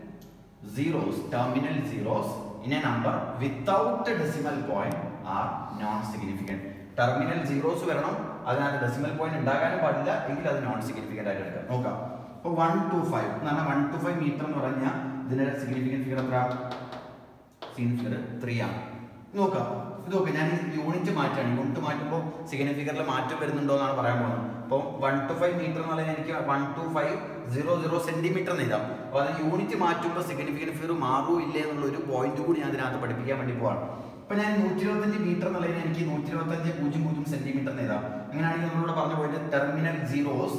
A: zeros terminal zeros in a number without a decimal point are non significant. terminal zeros വരണം, അതിനകത്ത് ഡെസിമൽ പോയിന്റ് ഉണ്ടാകാനും പാടില്ല, എങ്കിൽ അത് നോൺ സിഗ്നിഫിക്കൻ്റ് ആയിട്ട് എടുക്കാം. നോക്കാം. ഇപ്പോൾ വൺ ടു ഫൈവ് എന്ന് പറഞ്ഞാൽ വൺ ടു ഫൈവ് മീറ്റർ എന്ന് പറഞ്ഞാൽ ഇതിന്റെ സിഗ്നിഫിക്കൻ്റ് ഫിഗർ എത്ര? സിഗ്നിഫിക്കർ ത്രീ ആണ്. നോക്കാം. ഇത് നോക്കാം. ഞാൻ യൂണിറ്റ് മാറ്റാണ്. യൂണിറ്റ് മാറ്റുമ്പോൾ സിഗ്നിഫിക്കറിൽ മാറ്റം വരുന്നുണ്ടോ എന്നാണ് പറയാൻ പോകുന്നത്. അപ്പോൾ വൺ ടു ഫൈവ് മീറ്റർ എന്ന് പറഞ്ഞാൽ എനിക്ക് one two five zero zero centimetre എന്ന് എഴുതാം. അപ്പോൾ അത് യൂണിറ്റ് മാറ്റുമ്പോൾ സിഗ്നിഫിക്കൻ്റ് ഫിഗർ മാറൂ ഇല്ലേ എന്നുള്ള ഒരു പോയിന്റ് കൂടി ഞാൻ അതിനകത്ത് പഠിപ്പിക്കാൻ വേണ്ടി പോവാണ്. അപ്പോൾ ഞാൻ നൂറ്റി ഇരുപത്തഞ്ച് മീറ്റർ എന്നുള്ളതിന് എനിക്ക് നൂറ്റി ഇരുപത്തഞ്ച് പൂജ്യം പൂജ്യം സെന്റിമീറ്റർ എന്ന് എഴുതാം. അങ്ങനെയാണെങ്കിൽ നമ്മളിവിടെ പറഞ്ഞ പോയിട്ട് terminal zeros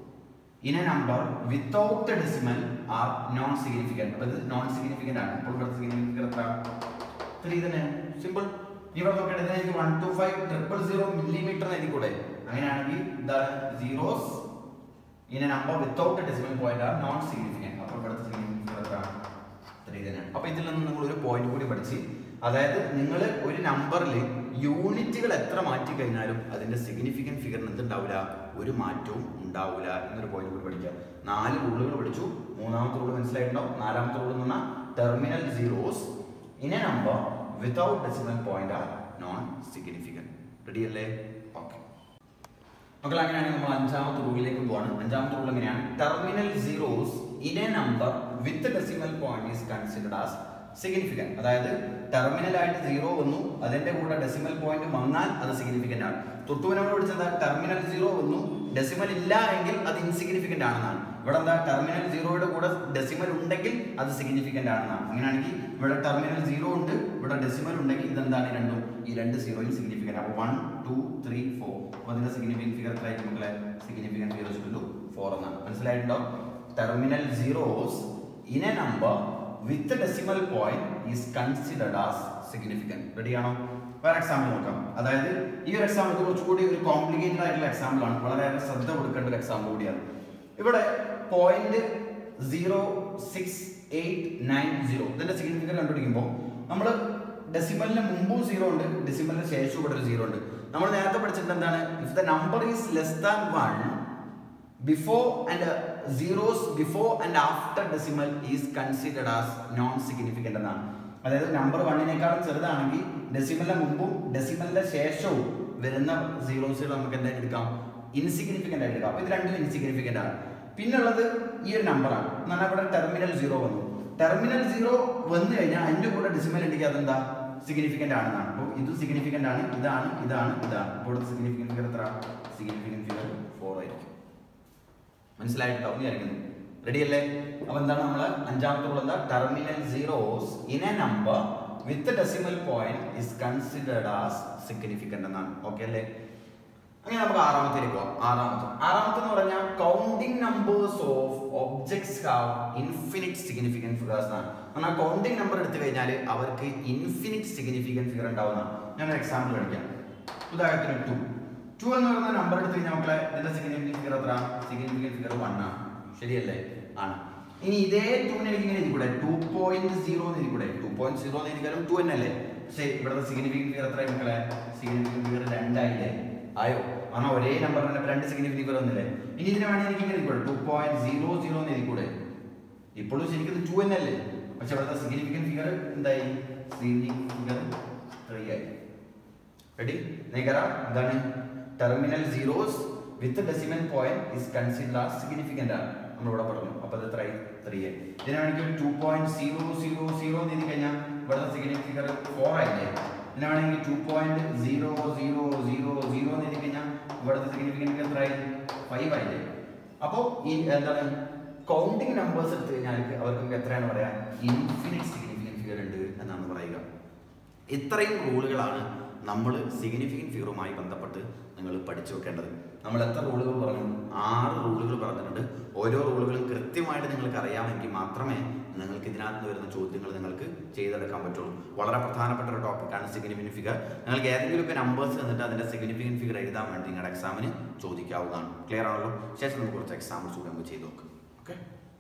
A: in a number without decimal are non significant. അപ്പോൾ ഇത് നോൺ സിഗ്നിഫിക്കൻ്റ് ആണ്. അപ്പോൾ ഇവിടെ സിഗ്നിഫിക്കൻ്റ് എത്ര? ത്രീ തന്നെ. സിമ്പിൾ. ഇവിടെ നോക്കിയിട്ട് എനിക്ക് one two five triple zero millimetre എഴുതി കൂടെ? അങ്ങനെയാണെങ്കിൽ ഇതാണ് zeros in a number without decimal point are non significant. അപ്പോൾ ഇവിടുത്തെ സിഗ്നിഫിക്കൻ്റ് എത്ര? ത്രീ തന്നെയാണ്. അപ്പോൾ ഇതിൽ നിന്ന് നിങ്ങൾ ഒരു പോയിന്റ് കൂടി പഠിച്ച്, അതായത് നിങ്ങൾ ഒരു നമ്പറിൽ യൂണിറ്റുകൾ എത്ര മാറ്റി കഴിഞ്ഞാലും അതിന്റെ സിഗ്നിഫിക്കൻ്റ് ഫിഗറിന് എന്തുണ്ടാവില്ല? ഒരു മാറ്റവും ഉണ്ടാവില്ല എന്നൊരു പോയിന്റ് കൂടി പഠിക്കുക. നാല് റൂളുകൾ പഠിച്ചു. മൂന്നാമത്തെ റൂൾ മനസ്സിലായിട്ടുണ്ടാവും. നാലാമത്തെ റൂൾ എന്ന് പറഞ്ഞാൽ terminal zeros in a number without decimal point are non significant. Ready അല്ലേ? ഓക്കെ മക്കൾ, അങ്ങനെയാണെങ്കിൽ നമ്മൾ അഞ്ചാമത്തെ റൂളിലേക്ക് പോവാണ്. അഞ്ചാമത്തെ റൂൾ എങ്ങനെയാണ്? Terminal zeros in a number with decimal point is considered as significant. അതായത് ടെർമിനൽ ആയിട്ട് സീറോ വന്നു, അതിന്റെ കൂടെ ഡെസിമൽ പോയിന്റ് വന്നാൽ അത് സിഗ്നിഫിക്കൻ്റ് ആണ്. തൊട്ടുമുന്നെ നമ്മൾ പഠിച്ചത് ടെർമിനൽ സീറോ വന്നു, ഡെസിമൽ ഇല്ല എങ്കിൽ അത് ഇൻസിഗ്നിഫിക്കൻ്റ് ആണെന്നാണ്. ഇവിടെ എന്താ? ടെർമിനൽ സീറോയുടെ കൂടെ ഡെസിമൽ ഉണ്ടെങ്കിൽ അത് സിഗ്നിഫിക്കൻ്റ് ആണെന്നാണ്. അങ്ങനെയാണെങ്കിൽ ഇവിടെ ടെർമിനൽ സീറോ ഉണ്ട്, ഇവിടെ ഡെസിമൽ ഉണ്ടെങ്കിൽ ഇതെന്താണ്? രണ്ടും ഈ രണ്ട് സീറോയും സിഗ്നിഫിക്കൻ്റ്. അപ്പോൾ വൺ ടു ത്രീ ഫോർ. അപ്പോൾ അതിന്റെ സിഗ്നിഫിക്കൻ്റ് ഫിഗർ എത്ര ആയിരിക്കും മക്കളെ? സിഗ്നിഫിക്കൻ്റ് ഫിഗർ ഇക്വൽ ഫോർ എന്നാണ്. മനസ്സിലായിട്ടുണ്ടോ? Terminal zeros in a number with decimal point is considered as significant. റെഡിയാണോ? വേറെ എക്സാമ്പിൾ നോക്കാം. അതായത് ഈ ഒരു എക്സാമ്പിൾ കുറച്ചുകൂടി ഒരു കോംപ്ലിക്കേറ്റഡ് ആയിട്ടുള്ള എക്സാമ്പിൾ ആണ്. വളരെയേറെ ശ്രദ്ധ കൊടുക്കേണ്ട ഒരു എക്സാമ്പിൾ കൂടിയാണ്. ഇവിടെ point zero six eight nine zero ഇതിന്റെ സിഗ്നിഫിക്കൻ്റ് കണ്ടുപിടിക്കുമ്പോൾ നമ്മൾ ഡെസിമലിന് മുമ്പും സീറോ ഉണ്ട്, ഡെസിമലിന് ശേഷവും ഇവിടെ ഒരു സീറോ ഉണ്ട്. നമ്മൾ നേരത്തെ പഠിച്ചിട്ട് എന്താണ്, if the number is less than one before and zeros before and after decimal is considered as non significant എന്നാണ്. അതായത് നമ്പർ വണ്ണിനേക്കാളും ചെറുതാണെങ്കിൽ ഡെസിമലിന്റെ മുമ്പും ഡെസിമലിന്റെ ശേഷവും വരുന്ന സീറോസുകൾ നമുക്ക് എന്തായിട്ട് എടുക്കാം, ഇൻസിഗ്നിഫിക്കന്റ് ആയിട്ട് എടുക്കാം. അപ്പൊ ഇത് രണ്ടും ഇൻസിഗ്നിഫിക്കന്റ് ആണ്. പിന്നുള്ളത് ഈ ഒരു നമ്പറാണ്. എന്ന് പറഞ്ഞാൽ ഇവിടെ ടെർമിനൽ സീറോ വന്നു. ടെർമിനൽ സീറോ വന്നു കഴിഞ്ഞാൽ അതിന്റെ കൂടെ ഡെസിമൽ ഉണ്ടെങ്കിൽ അതെന്താ സിഗ്നിഫിക്കന്റ് ആണെന്നാണ്. അപ്പോൾ ഇത് സിഗ്നിഫിക്കന്റ് ആണ്, ഇതാണ് ഇതാണ് ഇതാണ്. ഇപ്പോൾ സിഗ്നിഫിക്കന്റ് ഫിഗർ എത്ര? സിഗ്നിഫിക്കന്റ് ഫിഗർ ഫോർ ആയിരിക്കും. മനസ്സിലായിട്ടുണ്ടാവും വിചാരിക്കുന്നു. റെഡി അല്ലേ? അപ്പൊ എന്താണ് നമ്മൾ അഞ്ചാമത്തെ റൂൾ എന്താ? Terminal zeros in a number with decimal point is considered as significant എന്നാണ്. ഓക്കെ അല്ലേ? അങ്ങനെ നമുക്ക് ആറാമത്തേക്ക് പോവാം. ആറാമത്തെ ആറാമത്തെ എന്ന് പറഞ്ഞാൽ counting numbers of objects have infinite significant figures എന്നാണ്. എന്നാൽ കൗണ്ടിങ് നമ്പർ എടുത്തു കഴിഞ്ഞാൽ അവർക്ക് ഇൻഫിനിറ്റ് സിഗ്നിഫിക്കന്റ് ഫിഗർ ഉണ്ടാവുന്നതാണ്. ഞാനൊരു എക്സാമ്പിൾ കാണിക്കാം. ഉദാഹരണത്തിന് ടു ടു എന്ന് പറയുന്ന നമ്പർ എടുത്തു കഴിഞ്ഞാൽ മക്കളെ ഇതിന്റെ സിഗ്നിഫിക്കന്റ് ഫിഗർ എത്ര? സിഗ്നിഫിക്കന്റ് ഫിഗർ വൺ ആണ്. ശരിയല്ലേ? ആണ്. ഇനി ഇതേ ടൂവിനെ എനിക്ക് ഇങ്ങനെ എഴുതിക്കൂടെ? ടു പോയിന്റ് സീറോ എന്ന് എഴുതിക്കൂടെ? ടു പോയിന്റ് സീറോ എന്ന് എഴുതിയാലും ടു തന്നെ അല്ലേ? പക്ഷേ ഇവിടുത്തെ സിഗ്നിഫിക്കന്റ് ഫിഗർ എത്ര മക്കളെ? സിഗ്നിഫിക്കന്റ് ഫിഗർ രണ്ടായില്ലേ? ആയോ? കാരണം ഒരേ നമ്പർ തന്നെ രണ്ട് സിഗ്നിഫിക്കന്റ് ഫിഗർ ഒന്നില്ലേ? ഇനി ഇതിന് വേണ്ടി എനിക്ക് ഇങ്ങനെ എഴുതിക്കൂടെ? ടു പോയിന്റ് സീറോ സീറോ എന്ന് എഴുതിക്കൂടെ? ഇപ്പോഴും ശരിക്കും ടു തന്നെ അല്ലേ? പക്ഷെ ഇവിടുത്തെ സിഗ്നിഫിക്കന്റ് ഫിഗർ എന്തായി? സിഗ്നിഫിക്കന്റ് ഫിഗർ ത്രീ ആയി. റെഡി? നേക്കറ എന്താണ്? Terminal zeros with decimal point is considered as significant ആണ് നമ്മളിവിടെ പറഞ്ഞു. അപ്പൊ അത് എത്രയായി? ത്രീ ആയി. ഇതിനാണെങ്കിൽ two point zero zero zero എന്ന് എഴുതി കഴിഞ്ഞാൽ ഇവിടുത്തെ സിഗ്നിഫിക്കന്റ് ഫിഗർ ഫോർ ആയില്ലേ? ഇതിനാണെങ്കിൽ two point zero zero zero zero എന്ന് എഴുതി കഴിഞ്ഞാൽ ഇവിടുത്തെ സിഗ്നിഫിക്കന്റ് ഫിഗർ എത്രയായി? ഫൈവ് ആയില്ലേ? അപ്പോൾ ഈ എന്താണ് കൗണ്ടിങ് നമ്പേഴ്സ് എടുത്തു കഴിഞ്ഞാൽ അവർക്ക് എത്രയാണ് പറയാ? ഇൻഫിനിറ്റ് സിഗ്നിഫിക്കന്റ് ഫിഗർ ഉണ്ട് എന്നാണ് പറയുക. ഇത്രയും റൂളുകളാണ് നമ്മൾ സിഗ്നിഫിക്കന്റ് ഫിഗറുമായി ബന്ധപ്പെട്ട് നിങ്ങൾ പഠിച്ചു വെക്കേണ്ടത്. നമ്മൾ എത്ര റൂളുകൾ പറഞ്ഞു? ആറ് റൂളുകൾ പറഞ്ഞിട്ടുണ്ട്. ഓരോ റൂളുകളും കൃത്യമായിട്ട് നിങ്ങൾക്ക് അറിയാമെങ്കിൽ മാത്രമേ നിങ്ങൾക്ക് ഇതിനകത്ത് വരുന്ന ചോദ്യങ്ങൾ നിങ്ങൾക്ക് ചെയ്തെടുക്കാൻ പറ്റുള്ളൂ. വളരെ പ്രധാനപ്പെട്ട ഒരു ടോപ്പിക്കാണ് സിഗ്നിഫിക്കന്റ് ഫിഗർ. നിങ്ങൾക്ക് ഏതെങ്കിലും ഒക്കെ നമ്പേഴ്സ് തന്നിട്ട് അതിന്റെ സിഗ്നിഫിക്കന്റ് ഫിഗർ എഴുതാൻ വേണ്ടി നിങ്ങളുടെ എക്സാമിന് ചോദിക്കാവുന്നതാണ്. ക്ലിയർ ആണല്ലോ? ശേഷം നമുക്ക് കുറച്ച് എക്സാമ്പിൾസ് കൂടി നമുക്ക് ചെയ്ത് നോക്കാം. ഓക്കെ,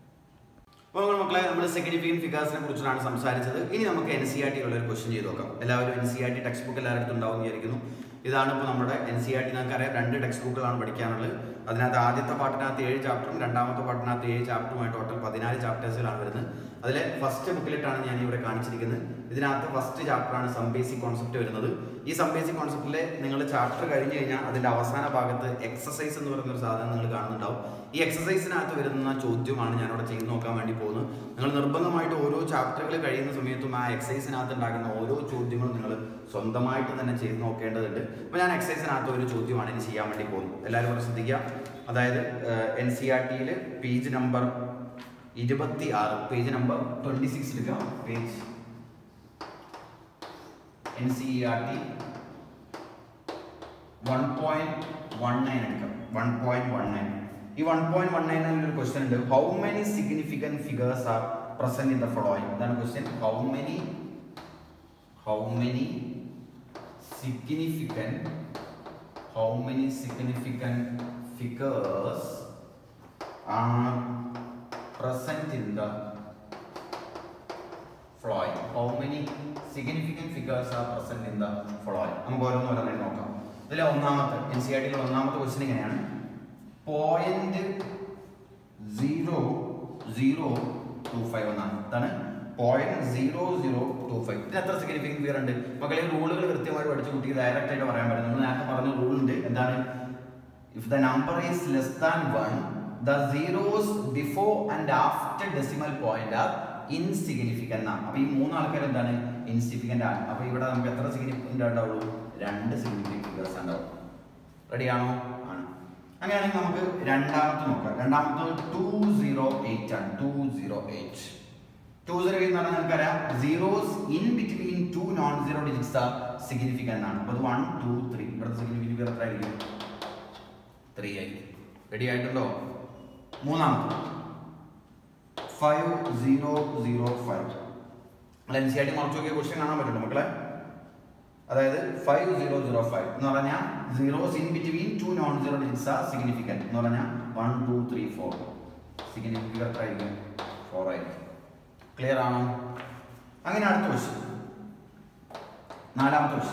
A: അപ്പോൾ നമ്മൾ മക്കളെ നമ്മൾ സിഗ്നിഫിക്കന്റ് ഫിഗേഴ്സിനെ കുറിച്ചാണ് സംസാരിച്ചത്. ഇനി നമുക്ക് എൻ സി ആർ ടി ഉള്ള ഒരു ക്വസ്റ്റ്യൻ ചെയ്ത് നോക്കാം. എല്ലാവരും N C R T text book എല്ലാവരും ഉണ്ടാവും വിചാരിക്കുന്നു. ഇതാണ് ഇപ്പോൾ നമ്മുടെ എൻ സി ആർ ടി. നമുക്കറിയാം രണ്ട് ടെക്സ്റ്റ് ബുക്കുകളാണ് പഠിക്കാനുള്ളത്. അതിനകത്ത് ആദ്യത്തെ പാട്ടിനകത്ത് ഏഴ് ചാപ്റ്ററും രണ്ടാമത്തെ പാട്ടിനകത്ത് ഏഴ് ചാപ്റ്ററുമായി ടോട്ടൽ പതിനാല് ചാപ്റ്റേഴ്സുകളാണ് വരുന്നത്. അതിലെ ഫസ്റ്റ് ബുക്കിലിട്ടാണ് ഞാൻ ഇവിടെ കാണിച്ചിരിക്കുന്നത്. ഇതിനകത്ത് ഫസ്റ്റ് ചാപ്റ്ററാണ് സം ബേസിക് കോൺസെപ്റ്റ് വരുന്നത്. ഈ സം ബേസിക് കോൺസെപ്റ്റിലെ നിങ്ങൾ ചാപ്റ്റർ കഴിഞ്ഞ് കഴിഞ്ഞാൽ അതിൻ്റെ അവസാന ഭാഗത്ത് എക്സസൈസ് എന്ന് പറയുന്ന ഒരു സാധനം നിങ്ങൾ കാണുന്നുണ്ടാവും. ഈ എക്സസൈസിനകത്ത് വരുന്ന ചോദ്യമാണ് ഞാനിവിടെ ചെയ്ത് നോക്കാൻ വേണ്ടി പോകുന്നത്. നിങ്ങൾ നിർബന്ധമായിട്ട് ഓരോ ചാപ്റ്ററുകൾ കഴിയുന്ന സമയത്തും ആ എക്സസൈസിനകത്ത് ഉണ്ടാകുന്ന ഓരോ ചോദ്യങ്ങളും നിങ്ങൾ സ്വന്തമായിട്ട് തന്നെ ചെയ്ത് നോക്കേണ്ടതുണ്ട്. അപ്പോൾ ഞാൻ എക്സസൈസിനകത്ത് ഒരു ചോദ്യമാണ് ഇനി ചെയ്യാൻ വേണ്ടി പോകുന്നത്. എല്ലാവരും കൂടെ ശ്രദ്ധിക്കുക. അതായത് എൻ സി ആർ ടിയിൽ പേജ് നമ്പർ ഇരുപത്തി ആറ് പേജ് നമ്പർ ട്വന്റി സിക്സ് എടുക്കാം. Page N C R T one point one nine എടുക്കാം. വൺ പോയിന്റ് വൺ നയൻ ഈ വൺ പോയിന്റ് വൺ നയൻ ഒരു ക്വസ്റ്റ്യൻ ഉണ്ട്. How many significant figures are present in the following? ഇതാണ് question. How many how many significant how many significant figures are present in the following? How many significant figures are present in the following? നമുക്ക് ഓരോന്ന് ഓരോന്ന് നോക്കാം. ഇതിലെ ഒന്നാമത്തെ N C R ടിയിലെ ഒന്നാമത്തെ question ഇങ്ങനെയാണ്. Point zero zero two five എന്നാണ്. ഇതാണ് point zero zero two five. ഇതിന് എത്ര സിഗ്നിഫിക്കന്റ് ഫിഗർ ഉണ്ട് മക്കളെ? റൂളുകൾ കൃത്യമായിട്ട് പഠിച്ചു കുട്ടിക്ക് ഡയറക്റ്റ് ആയിട്ട് പറയാൻ പറ്റും. നമ്മൾ നേരത്തെ പറഞ്ഞ റൂൾ ഉണ്ട്. എന്താണ്? If the number is less than one the zeros before and after decimal point are insignificant ആണ്. അപ്പൊ ഈ മൂന്ന് ആൾക്കാർ എന്താണ്? ഇൻസിഗ്നിഫിക്കന്റ് ആണ്. അപ്പൊ ഇവിടെ നമുക്ക് എത്ര സിഗ്നിഫിക്കന്റ് ഉണ്ടാവുള്ളൂ? രണ്ട് സിഗ്നിഫിക്കന്റ് ഫിഗേഴ്സ് ഉണ്ടാവും. റെഡിയാണോ? ആണ്. അങ്ങനെയാണെങ്കിൽ നമുക്ക് രണ്ടാമത്തെ നോക്കാം. രണ്ടാമത്തെ ടു സീറോ എയ്റ്റ് ആണ്. Two zero eight two zero eight എന്ന് പറഞ്ഞാൽ നമുക്കറിയാം zeros in between two non zero digits are significant ആണ്. അപ്പോൾ വൺ ടു ത്രീ ഇവിടുത്തെ സിഗ്നിഫിക്കന്റ് ഫിഗർ എത്ര ആയിരിക്കും? ത്രീ ആയിരിക്കും. റെഡി ആയിട്ടുണ്ടോ? മൂന്നാമത്തെ ഫൈവ് സീറോ സീറോ ഫൈവ്. നമ്മൾ എൻ സി ആർ ടി മറച്ചു നോക്കിയ ക്വസ്റ്റ്യൻ കാണാൻ പറ്റുള്ളൂ മക്കളെ. അതായത് ഫൈവ് സീറോ സീറോ ഫൈവ് എന്ന് പറഞ്ഞാൽ zeros in between two non zero digits are significant എന്ന് പറഞ്ഞാൽ one two three four. Significant figure എത്ര ആയിരിക്കും? ഫോർ ആയിരിക്കും. ക്ലിയർ ആണോ? അങ്ങനെ അടുത്ത ക്വസ്റ്റ്യൻ നാലാമത്തെ question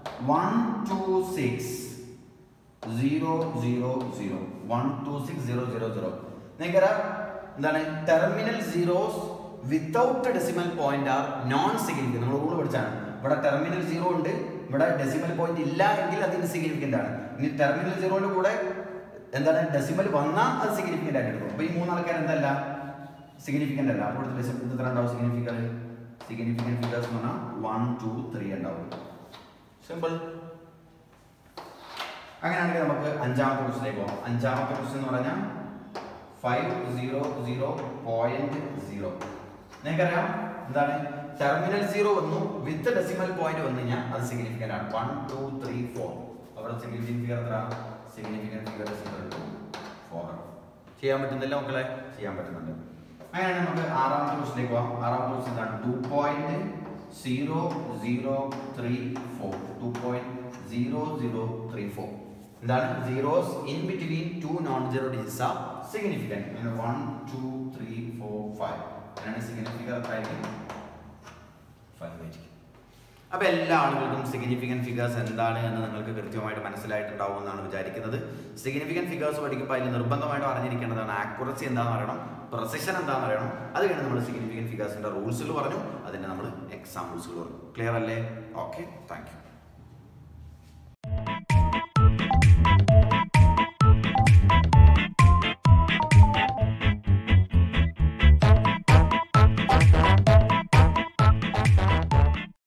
A: one two six zero zero zero one two six zero zero zero നിങ്ങൾക്കറിയാം എന്താണ് terminal zeros without decimal point are non significant. നമ്മൾ റൂൾ പഠിച്ചാണ്. ഇവിടെ ടെർമിനൽ സീറോ ഉണ്ട്, ഇവിടെ ഡെസിമൽ പോയിന്റ് ഇല്ല എങ്കിൽ അത് ഇൻസിഗ്നിഫിക്കന്റ് ആണ്. ഇനി ടെർമിനൽ സീറോയുടെ കൂടെ എന്താണ് ഡെസിമൽ വന്നാൽ അത് സിഗ്നിഫിക്കന്റ് ആയിട്ട് എടുക്കും. അപ്പൊ ഈ മൂന്നാൾക്കാർ എന്തല്ല സിഗ്നിഫിക്കന്റ് അല്ല. അപ്പോൾ എത്ര ഉണ്ടാവും സിഗ്നിഫിക്കന്റ് സിഗ്നിഫിക്കന്റ് ഫിഗേഴ്സ് എന്ന് പറഞ്ഞാൽ വൺ ടു ത്രീ ഉണ്ടാവും. സിമ്പിൾ. അങ്ങനെയാണെങ്കിൽ നമുക്ക് അഞ്ചാമത്തെ ക്വസ്റ്റിലേക്ക് പോകാം. അഞ്ചാമത്തെ ക്വസ്റ്റ്യൻ എന്ന് പറഞ്ഞാൽ five zero zero point zero. നിങ്ങൾക്കറിയാം എന്താണ് ടെർമിനൽ സീറോ വന്നു വിത്ത് ഡെസിമൽ പോയിന്റ് വന്നു കഴിഞ്ഞാൽ അത് സിഗ്നിഫിക്കന്റ് ആണ്. One two three four. അവിടെ സിഗ്നിഫിക്കന്റ് ഫിഗർ എത്ര സിഗ്നിഫിക്കന്റ് ഫിഗർ ഫോർ. ചെയ്യാൻ പറ്റുന്നില്ല മക്കളെ? ചെയ്യാൻ പറ്റുന്നുണ്ട്. അങ്ങനെയാണെങ്കിൽ നമുക്ക് ആറാമത്തെ ക്വസ്റ്റിലേക്ക് പോകാം. ആറാമത്തെ ക്വസ്റ്റ്യൻ എന്താണ് two point zero zero three four. Two point zero zero three four. എന്താണ് zeros in between two non zero digits are significant. അങ്ങനെ one two three four five. അങ്ങനെയാണ് സിഗ്നിഫിക്കന്റ് എത്രയായിരിക്കും? ഫൈവ് ആയിരിക്കും. അപ്പോൾ എല്ലാ ആളുകൾക്കും സിഗ്നിഫിക്കന്റ് ഫിഗേഴ്സ് എന്താണ് എന്ന് നിങ്ങൾക്ക് കൃത്യമായിട്ട് മനസ്സിലായിട്ടുണ്ടാവും എന്നാണ് വിചാരിക്കുന്നത്. സിഗ്നിഫിക്കന്റ് ഫിഗേഴ്സ് പഠിക്കുമ്പോൾ അതിൽ നിർബന്ധമായിട്ട് അറിഞ്ഞിരിക്കേണ്ടതാണ് ആക്യുറസി എന്താണെന്ന് അറിയണം, പ്രിസിഷൻ എന്താണെന്ന് അറിയണം. അത് കഴിഞ്ഞ് നമ്മൾ സിഗ്നിഫിക്കന്റ് ഫിഗേഴ്സിന്റെ റൂൾസുകൾ പറഞ്ഞു, അതിന്റെ നമ്മൾ എക്സാമ്പിൾസുകൾ പറഞ്ഞു. ക്ലിയർ അല്ലേ? Okay, thank U.